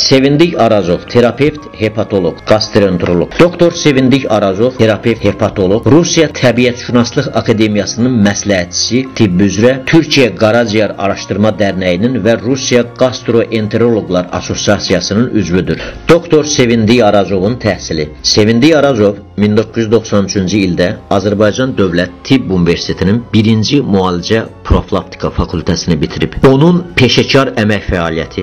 Sevindik Arazov, terapevt, hepatolog, gastroenterolog. Doktor Sevindik Arazov, terapevt, hepatolog, Rusiya Təbiətşünaslıq Akademiyasının məsləhətçisi, tibb üzrə, Türkiyə Qaraciyər Araşdırma Dərnəyinin və Rusiya Gastroenterologlar Assosiasiyasının üzvüdür. Doktor Sevindik Arazovun təhsili. Sevindik Arazov 1993-cü ildə Azərbaycan Dövlət Tibb Universitetinin 1-ci Müalicə Profilaktika fakültəsini bitirib. Onun peşəkar əmək fəaliyyəti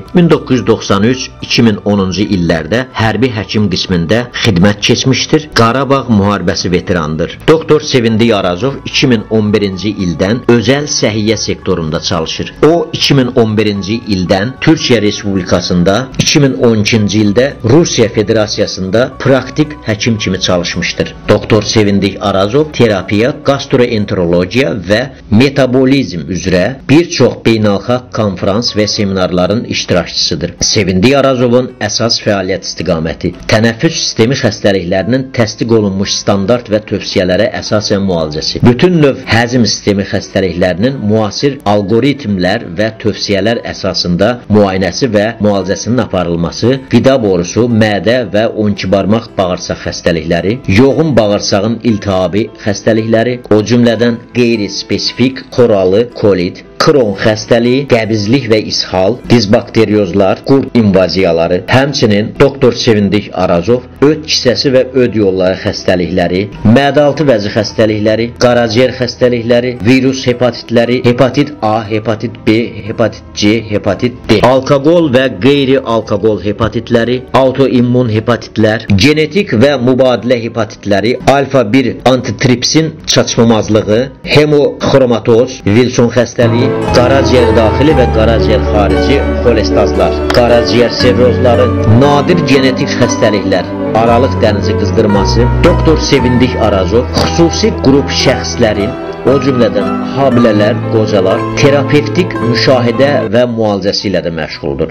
1993-2010-cu illərdə hərbi həkim qismində xidmət keçmişdir. Qarabağ müharibəsi veteranıdır. Doktor Sevindik Arazov 2011-ci ildən özəl səhiyyə sektorunda çalışır. O 2011-ci ildən Türkiyə Respublikasında, 2012-ci ildə Rusiya Federasiyasında praktik həkim kimi çalışmışdır. Doktor Sevindik Arazov terapiya, gastroenterologiya və metabolizm üzrə bir çox beynəlxalq konferans və seminarların iştirakçısıdır. Sevindik Arazovun əsas fəaliyyət istiqaməti tənəffüs sistemi xəstəliklərinin təsdiq olunmuş standart və tövsiyələrə əsasən müalicəsi. Bütün növ həzm sistemi xəstəliklərinin müasir alqoritmlər və tövsiyələr əsasında müayinəsi və müalicəsinin aparılması, qida borusu, mədə və 12 barmaq bağırsaq xəstəlikləri, yoğun bağırsağın iltihabi xəstəlikləri, o cümlədən qeyri-spesifik xoralı kolit, Kron xəstəliyi, qəbizlik və ishal, dizbakteriozlar, qurd invaziyaları, həmçinin Doktor Sevindik Arazov öd kisəsi və öd yolları xəstəlikləri, mədə-altı vəzi xəstəlikləri, qaraciyər xəstəlikləri, virus hepatitləri, hepatit A, hepatit B, hepatit C, hepatit D, alkoqol və qeyri-alkoqol hepatitləri, autoimmun hepatitlər, genetik və mübadilə hepatitləri, alfa-1 antitripsin çatışmamazlığı, hemoxromatoz, Wilson xəstəliyi, qaraciyər daxili və qaraciyər xarici xolestazlar, qaraciyər sevrozları, nadir genetik xəstəliklər, aralıq dənizi qızdırması. Doktor Sevindik Arazov xüsusi qrup şəxslərin, o cümlədən hamilələr, qocalar, terapevtik müşahidə və müalicəsi ilə də məşğuldur.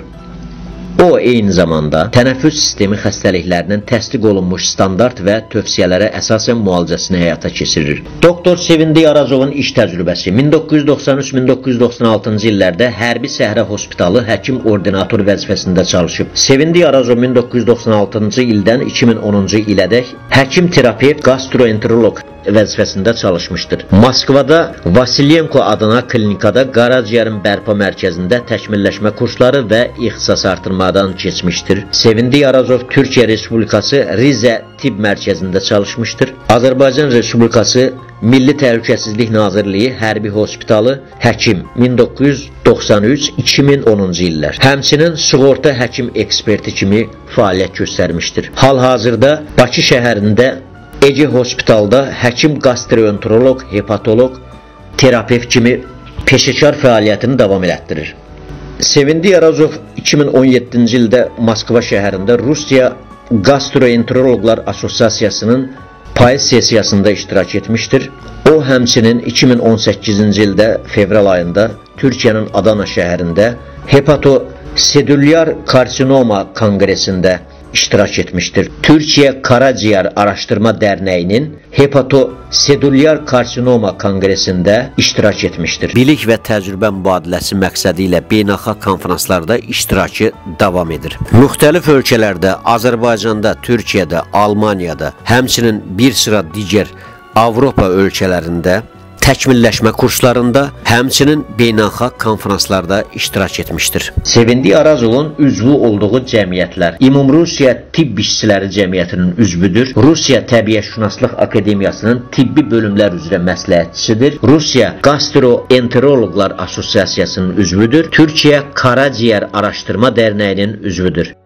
O, eyni zamanda tənəffüs sistemi xəstəliklərinin təsdiq olunmuş standart və tövsiyələrə əsasən müalicəsini həyata keçirir. Doktor Sevindik Arazovun iş təcrübəsi 1993-1996-cı illərdə Hərbi Səhra Hospitalı həkim ordinator vəzifəsində çalışıb. Sevindik Arazov 1996-cı ildən 2010-cu ilədək həkim terapevt, gastroenterolog vəzifəsində çalışmışdır. Moskvada Vasilyenko adına klinikada qaraciyərin bərpa mərkəzində təkmilləşmə kursları və ixtisas artırmadan keçmişdir. Sevindik Arazov Türkiyə Respublikası Rize Tibb Mərkəzində çalışmışdır. Azərbaycan Respublikası Milli Təhlükəsizlik Nazirliyi Hərbi Hospitalı həkim 1993-2010-cu illər. Həmçinin sığorta həkim eksperti kimi fəaliyyət göstərmişdir. Hal-hazırda Bakı şəhərində Ege Hospitalda həkim gastroenterolog, hepatolog, terapevt kimi peşəkar fəaliyyətini davam elətdirir. Sevindik Arazov 2017-ci ildə Moskva şəhərində Rusiya Gastroenterologlar Assosiasiyasının payız sessiyasında iştirak etmişdir. O, həmçinin 2018-ci ildə fevral ayında Türkiyənin Adana şəhərində hepatosedülyar karsinoma konqresində iştirak etmiştir. Türkiyə Qaraciyər Araşdırma Dərnəyinin hepatosedülyar karsinoma konqresində iştirak etmişdir. Bilik və təcrübə mübadiləsi məqsədi ilə beynəlxalq konferanslarda iştirakı davam edir. Müxtəlif ölkələrdə, Azərbaycanda, Türkiyədə, Almaniyada, həmçinin bir sıra digər Avropa ölkələrində təkmilləşmə kurslarında, həmçinin beynəlxalq konferanslarda iştirak etmişdir. Sevindik Arazovun üzvü olduğu cəmiyyətlər Ümumrusiya Tibb İşçiləri Cəmiyyətinin üzvüdür, Rusiya Təbiətşünaslıq Akademiyasının tibbi bölümlər üzrə məsləhətçisidir, Rusiya Gastroenterologlar Assosiasiyasının üzvüdür, Türkiyə Qaraciyər Araşdırma Dərnəyinin üzvüdür.